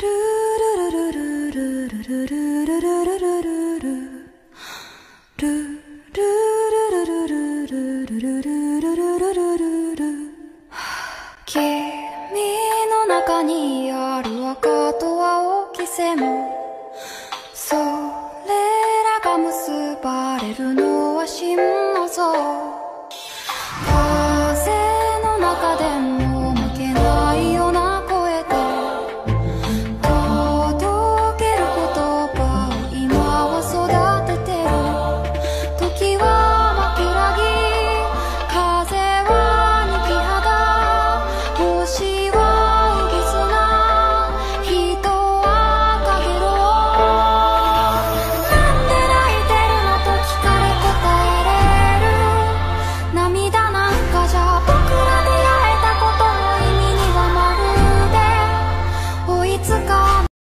君の中にある赤と青き線も、それらが結ばれるのは真の像。風の中でも負けないような声と届ける言葉を今は育ててる。時は枕木、風は抜き肌、星は浮き砂、人はかげろう。なんで泣いてるのと聞かれ答えれる。涙なんかじゃ僕ら出会えたことの意味にはまるで追いつか